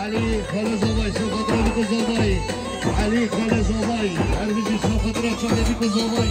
علي خالد زوباي سوف بيكو زوباي علي خالد زوباي هربجي سوف ترى بيكو زوباي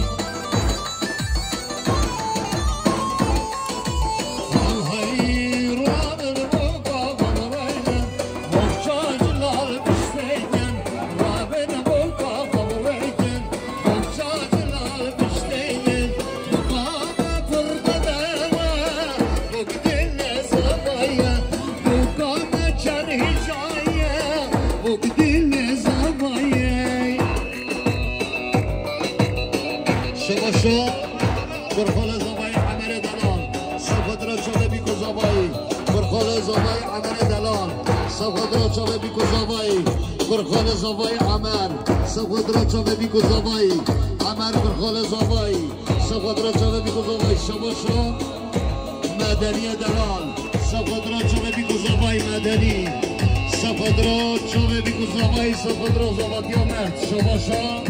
برخال زوبای عمر دلال سفدرا چاله بیکو زوبای برخال زوبای عمر دلال سفدرا چاله بیکو زوبای برخال زوبای عمر سفدرا چاله بیکو زوبای عمر برخال زوبای سفدرا چاله بیکو زوبای شباشو مدنی دلال سفدرا چاله بیکو زوبای مدنی سفدرا چاله بیکو زوبای سفدرا زوبای مرد شباشو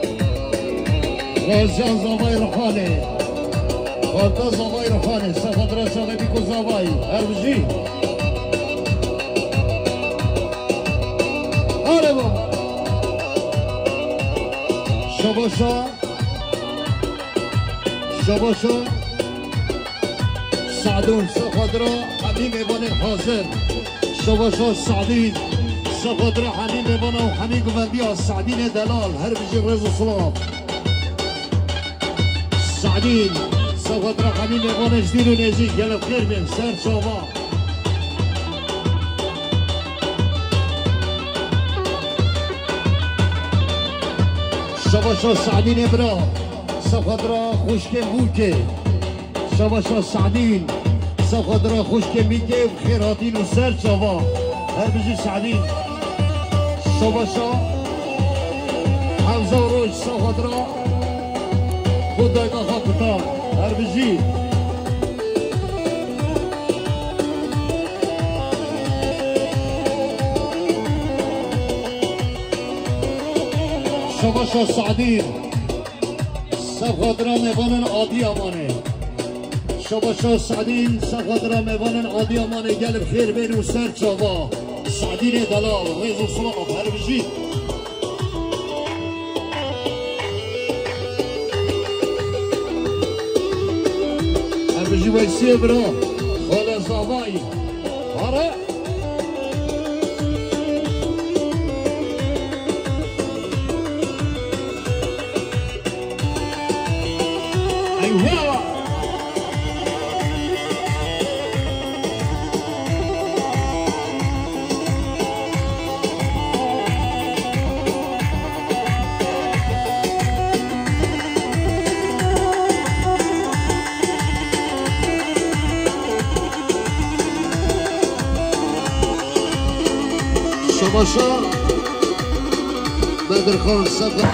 غازیان زوبای رخانه خالتا زوبای رخانه سفدرا چاله بیکو زوبای هربجی آره بابا شباشا سعدون سفدرا حمیم ایوان حاضر شباشا سعدین سفدرا حمیم ایوان و حمیم گوندی ها سعدین دلال هربجی رز و سلام سعدين سوف ترى حبيبي غانا جديد ونزيد يلا بخير من سار شوفا شباشا سعدين ابرا سوف ترى خوشك موكي شباشا سعدين سوف ترى خوشك ميكي وخيراتين وسار شوفا هربجي سعدين شباشا حمزة وروج سوف ترى خدای ما خاکتا هربجی شباشا سعدین سفادرا میوانن عادی امانه شباشا سعدین سفادرا میوانن عادی امانه گل خیر بین و سر چاوا سعدین دلال ریز و سلام هربجی جوایسی برا خاله زوبای آره ایوه شباشا بدر خان سفر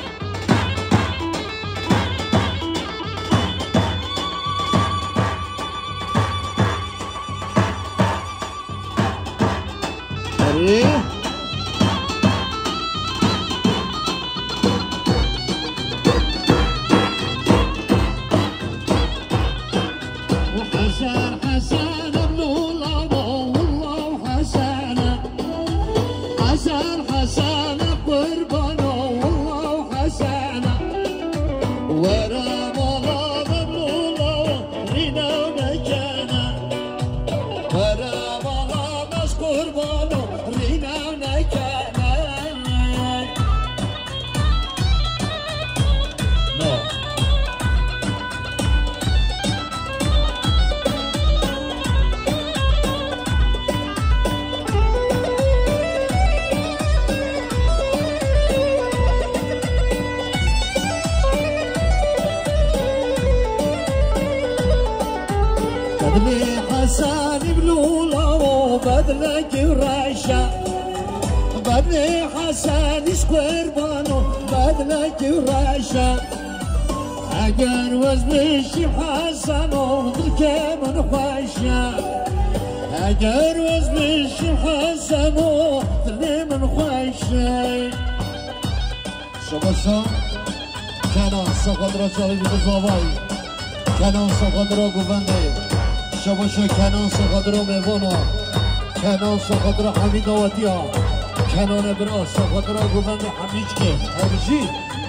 بدني حسن قربانو بدلك وراشا اگر وزنش حسنو دلك من خوشا اگر وزنش حسنو دلك من خوشا شباشا کنان سقدرا چاوی بزاوی کنان سقدرا گوونده شباشا کنان سقدرا میوانا کنان سخدر حمید آواتیا کنان برا سخدر گوبند حمید که هرجی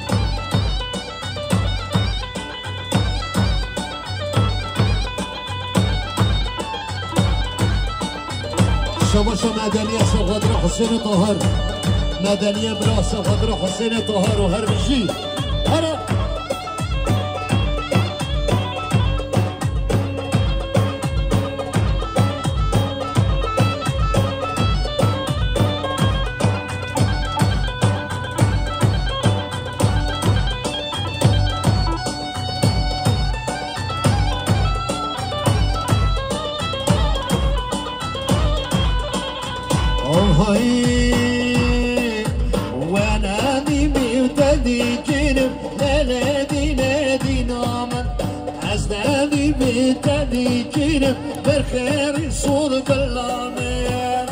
شباش مدنی سخدر حسین طاهر مدنی برا سخدر حسین طاهر و هرجی هره بالخير يصور بالامين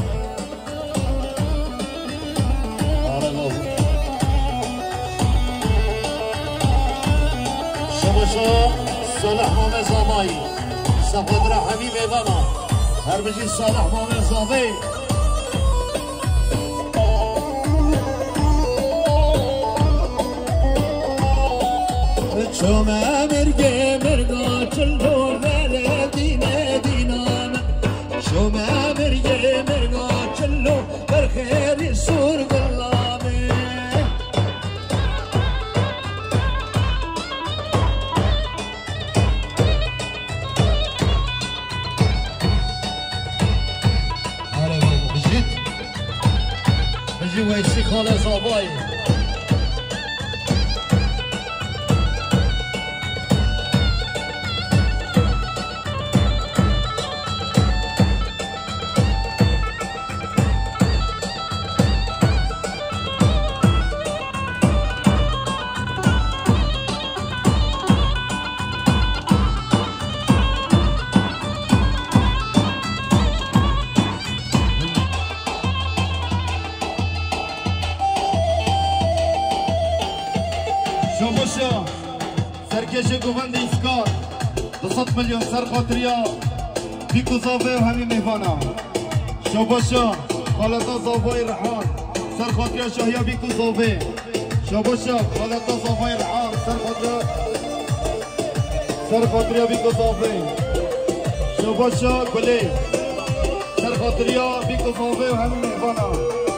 شبشو صالح مامي زاماي سخدر حبيب ايوانا هربجي صالح مامي زاماي شو ما مرقي مرقا كله شو ما مرقي مرقا كله بالخير يصور بالامي هلا بابا بجي ويسي خالة صاباي سرکش گوبند ایسکار 200 میلیون سر خاطریا بیکو زاوه و همین میوانا شاباشا خالتا زاوه رحان سر خاطریا شاهیا بیکو زاوه شاباشا خالتا زاوه رحان سر خاطریا بیکو زاوه شاباشا گلی سر خاطریا بیکو زاوه و همین میوانا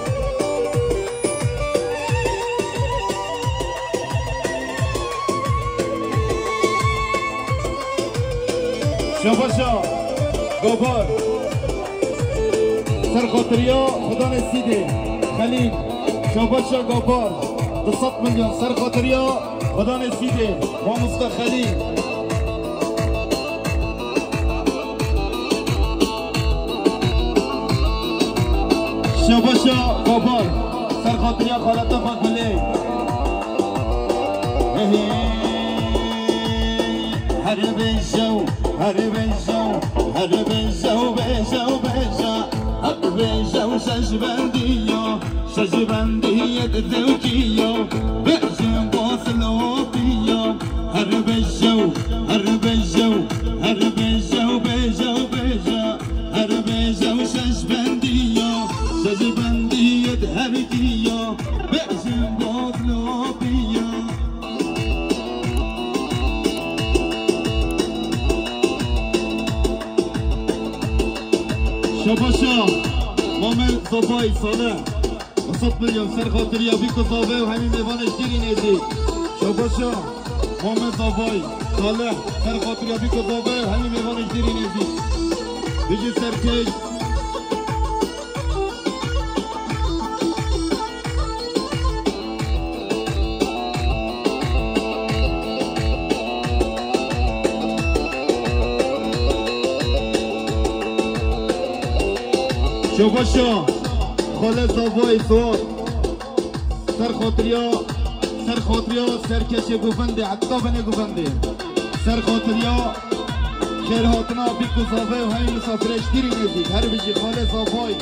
شاباشا گوبار سر خاطریا خدا نسیده خلیل شاباشا گوبار 200 میلیون سر خاطریا خدا نسیده با مصطفی خلیل شاباشا گوبار سر خاطریا خالتا فاطمه هرب الجو هرب الجو هرب الجو بيجا وبيجا هرب الجو شجبنديو شجبندية الذوقية بيجا واصلوا فيو هرب الجو هرب الجو هرب الجو بيجا وبيجا هرب الجو شجبنديو شجبندية الذوقية بيجا واصلوا فيو شاباشا مامل صفاي صالح 200 میلیون سر خاطریا بیکو زاوه و همین میوانش دیری نزدیک شاباشا مامل صفاي صالح سر خاطریا بیکو زاوه و همین میوانش دیری نزدیک بيجي سركي شوفاشا خالد زاوای صوت سر خاطریا سرکش گوفنده حتی بنه گوفنده سر خاطریا خیر هاتنا بیکو زاوای و همین مسافرش دیری نزدیک هر بجی خالد زاوای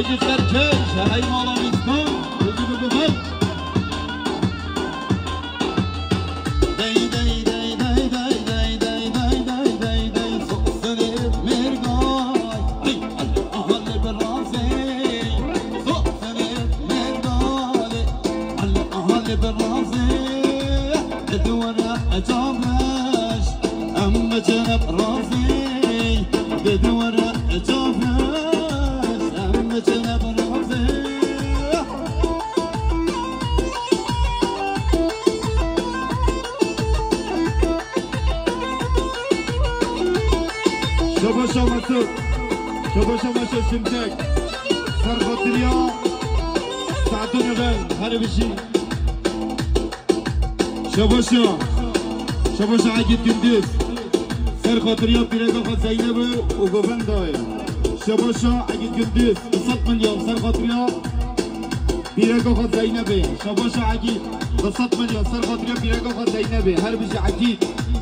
بجد بركش هاي مالا بيتكم بجد بقبل داي داي داي داي داي داي داي داي داي داي داي صقصني بمرقاي هاي أهل بالرافي صقصني بمرقاي هاي أهل بالرافي بدورة أجابش أما جنب رافي بدورة أجابش أما جنب رافي شبا شمسو شبا شمسو سمتك سرخط اليوم ساعدون غل هربشي شبا عقيد قنديس سرخط اليوم بيريد أخذ زينب وقفن داير شبا عقيد قنديس 100 مليون سرخط اليوم بيريد أخذ زينب شبا عقيد 100 مليون سرخط اليوم بيريد أخذ زينب هربشي عقيد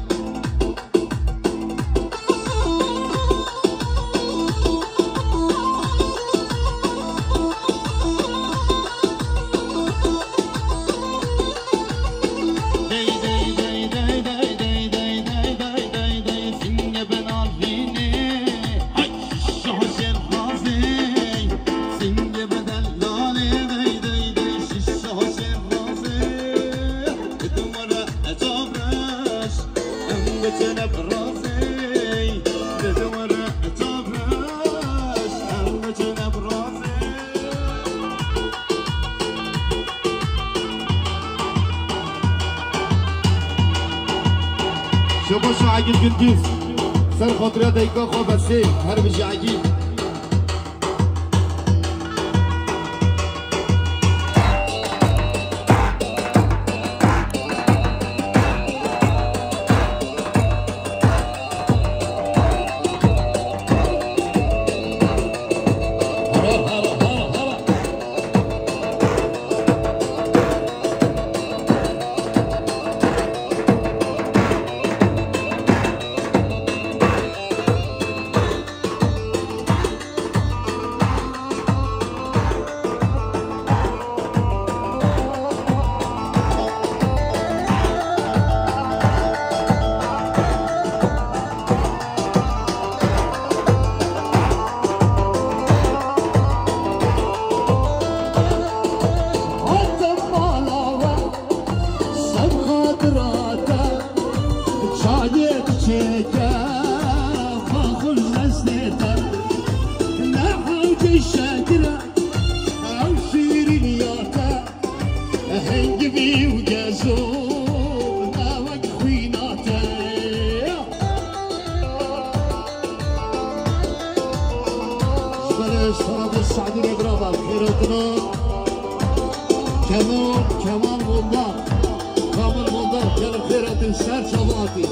شباشو عقيد قنديس سر خاطريا دايقا خواب السيل هربشي عقيد كمان والله كامل والله كان خيرة الشهر شباطي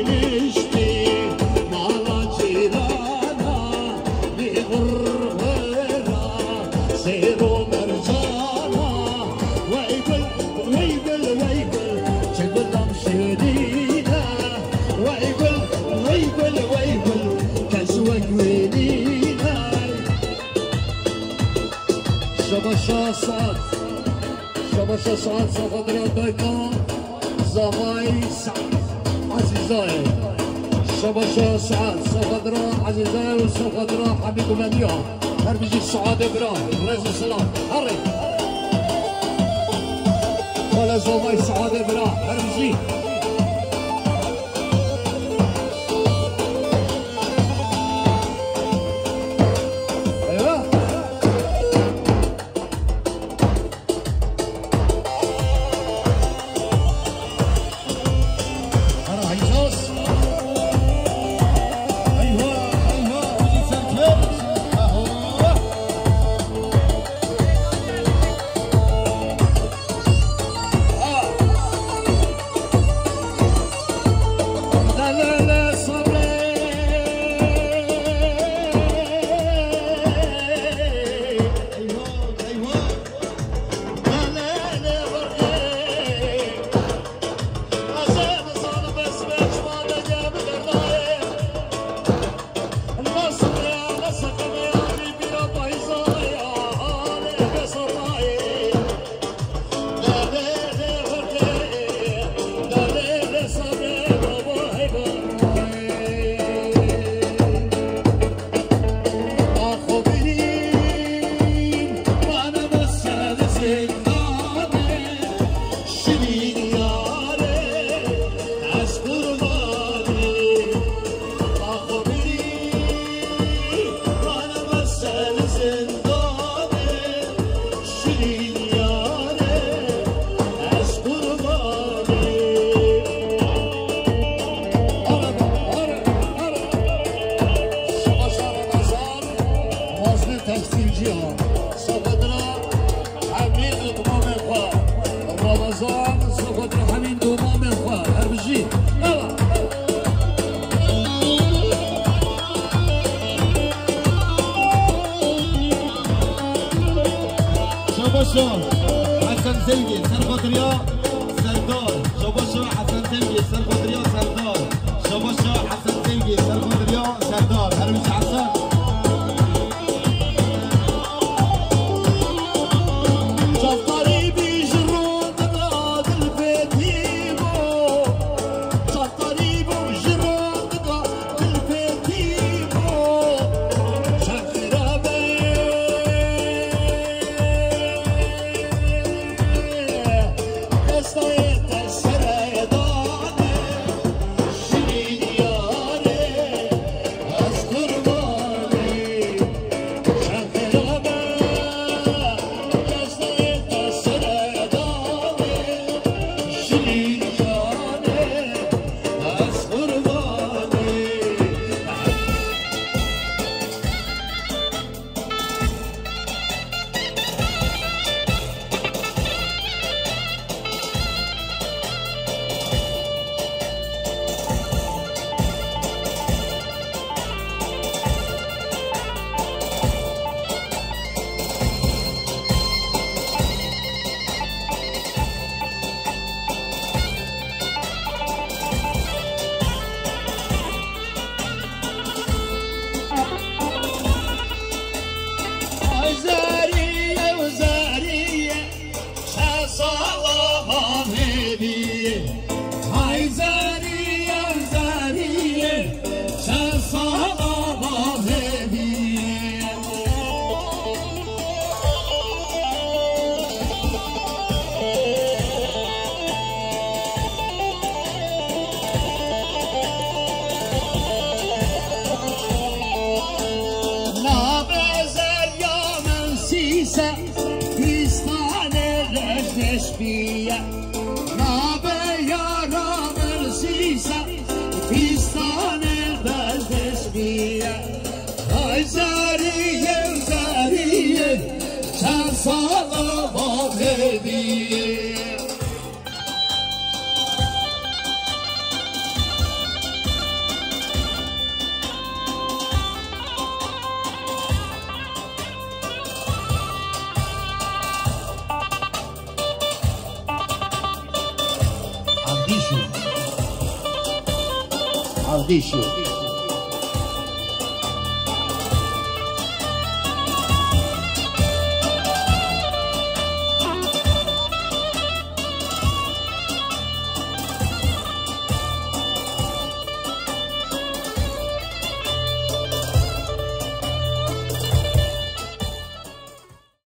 غربة ويلينا ويقول ويقول ويقول كسوك ويلينا شباشا سعد شباشا سعد صفدر بيكا زواي سعد عزيزاي شباشا سعد صفدر عزيزاي وصفدر حبيب مليون هربجي السعاد ابراهيم رئيس السلام هري ولا زواي سعاد ابراهيم هربجي حسن زيدي سرخط رياض سردار شباشا حسن زيدي سرخط رياض سردار شباشا حسن زيدي سرخط رياض سردار هرمش حسن Abdishu نزدیک شد